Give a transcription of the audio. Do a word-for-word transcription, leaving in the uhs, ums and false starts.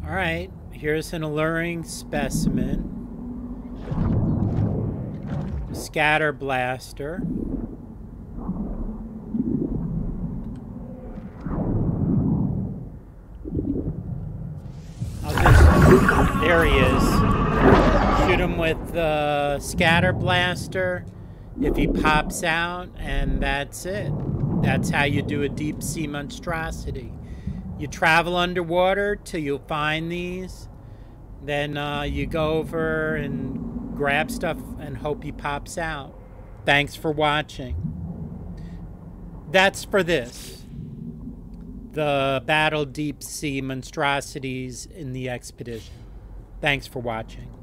All right, here's an alluring specimen. Scatter blaster. I'll just, there he is. Shoot him with the scatter blaster if he pops out, and that's it. That's how you do a deep sea monstrosity. You travel underwater till you find these, then uh, you go over and grab stuff and hope he pops out. Thanks for watching. That's for this. The Battle Deep Sea Monstrosities in the Expedition. Thanks for watching.